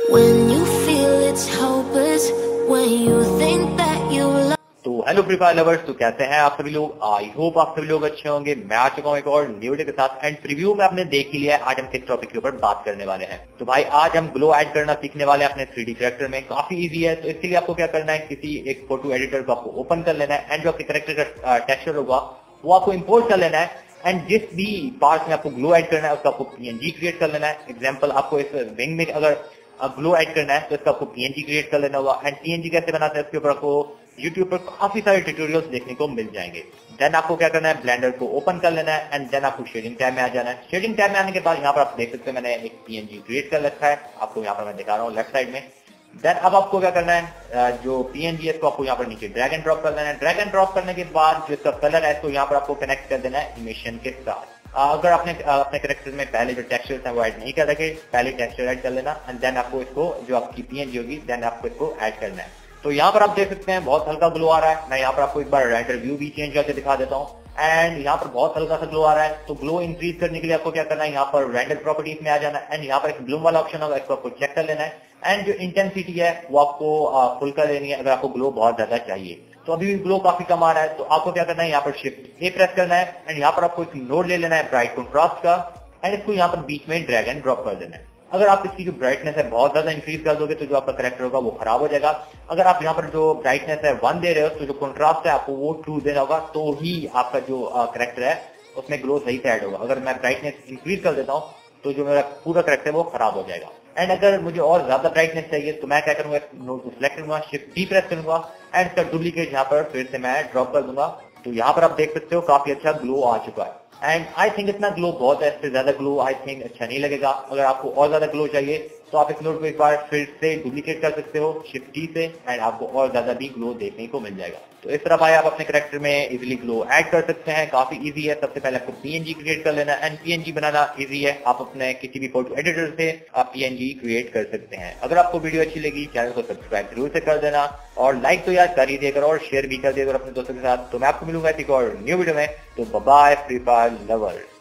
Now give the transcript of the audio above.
When you feel it's hopeless, when you think that you love. तो hello Free Fire lovers, तो कैसे हैं आप सभी लोग। आई होप आप सभी लोग अच्छे होंगे। मैं आ चुका हूँ एक और न्यू वीडियो के साथ एंड प्रीव्यू में आपने देख ही लिया है। आज हम किस टॉपिक के ऊपर बात करने वाले हैं। तो भाई आज हम ग्लो ऐड करना सीखने वाले हैं अपने 3D कैरेक्टर में। काफी इजी है। तो इसके लिए आपको क्या करना है, किसी एक फोटो एडिटर को आपको ओपन कर लेना है एंड जो आपके कैरेक्टर का टेक्सचर होगा वो आपको इम्पोर्ट कर लेना है एंड जिस भी पार्ट में आपको ग्लो ऐड करना है उसका आपको पीएनजी क्रिएट कर लेना है। एग्जाम्पल, आपको इस विंग में अगर ग्लो ऐड करना है तो इसका आपको पीएनजी क्रिएट कर लेना होगा एंड पीएनजी कैसे बनाते हैं इसके ऊपर आपको यूट्यूब पर काफी सारे ट्यूटोरियल्स देखने को मिल जाएंगे। देन आपको क्या करना है, ब्लेंडर को ओपन कर लेना है एंड देन आपको शेडिंग टैब में आ जाना है। शेडिंग टैब में आने के बाद यहाँ पर आप देख सकते हैं मैंने एक पीएनजी क्रिएट कर रखा है, आपको यहाँ पर मैं दिखा रहा हूँ लेफ्ट साइड में। देन अब आपको क्या करना है, जो पीएनजी है इसको आपको यहाँ पर नीचे ड्रैग एंड ड्रॉप कर देना है। ड्रैग एंड ड्रॉप करने के बाद जो इसका कलर है तो यहाँ पर आपको कनेक्ट कर देना है एनिमेशन के साथ। अगर आपने अपने कैरेक्टर में पहले जो टेक्सचर्स हैं वो ऐड नहीं कर रखे, पहले टेक्सचर ऐड कर लेना एंड देन आपको इसको जो आपकी पीएनजी होगी देन आपको इसको ऐड करना है। तो यहाँ पर आप देख सकते हैं बहुत हल्का ग्लो आ रहा है। मैं यहाँ पर आपको एक बार रेंडर व्यू भी चेंज करके दिखा देता हूँ एंड यहाँ पर बहुत हल्का सा ग्लो आ रहा है। तो ग्लो इंक्रीज करने के लिए आपको क्या करना है, यहाँ पर रेंडर प्रॉपर्टीज में आ जाना है एंड यहाँ पर एक ब्लूम वाला ऑप्शन होगा, इसको आपको चेक कर लेना है एंड जो इंटेंसिटी है वो आपको फुल कर लेनी है अगर आपको ग्लो बहुत ज्यादा चाहिए। तो अभी भी ग्लो काफी कम आ रहा है तो आपको क्या करना है, यहाँ पर शिफ्ट ए प्रेस करना है एंड यहाँ पर आपको एक नोड ले लेना है ब्राइट कंट्रास्ट का एंड इसको यहाँ पर बीच में ड्रैग एंड ड्रॉप कर देना है। अगर आप इसकी जो ब्राइटनेस है बहुत ज्यादा इंक्रीज कर दोगे तो जो आपका कैरेक्टर होगा वो खराब हो जाएगा। अगर आप यहाँ पर जो ब्राइटनेस है 1 दे रहे हो तो जो कंट्रास्ट है आपको वो 2 देना होगा, तो ही आपका जो कैरेक्टर है उसमें ग्लो सही से ऐड होगा। अगर मैं ब्राइटनेस इंक्रीज कर देता हूँ तो जो मेरा पूरा कैरेक्टर है वो खराब हो जाएगा। एंड अगर मुझे और ज्यादा ब्राइटनेस चाहिए तो मैं क्या करूंगा, नोड को सिलेक्ट करूंगा, शिफ्ट डी प्रेस करूंगा एंड इसका डुप्लीकेट यहाँ पर फिर से मैं ड्रॉप कर दूंगा। तो यहाँ पर आप देख सकते हो काफी अच्छा ग्लो आ चुका है एंड आई थिंक इतना ग्लो बहुत है, इससे ज्यादा ग्लो आई थिंक अच्छा नहीं लगेगा। अगर आपको और ज्यादा ग्लो चाहिए तो आप इस नोड को एक बार फिर से डुप्लीकेट कर सकते हो शिफ्ट डी से एंड आपको और ज्यादा भी ग्लो देखने को मिल जाएगा। तो इस तरह भाई आप अपने कैरेक्टर में इजीली ग्लो ऐड कर सकते हैं। काफी इजी है। सबसे पहले आपको पीएनजी क्रिएट कर लेना एंड पीएनजी बनाना इजी है। आप अपने किसी भी फोटो एडिटर से आप पीएनजी क्रिएट कर सकते हैं। अगर आपको वीडियो अच्छी लगी चैनल को सब्सक्राइब जरूर से कर देना और लाइक तो यार कर ही देकर और शेयर भी कर देकर अपने दोस्तों के साथ। तो मैं आपको मिलूंगा एक और न्यू वीडियो में। तो bye bye Free Fire lovers.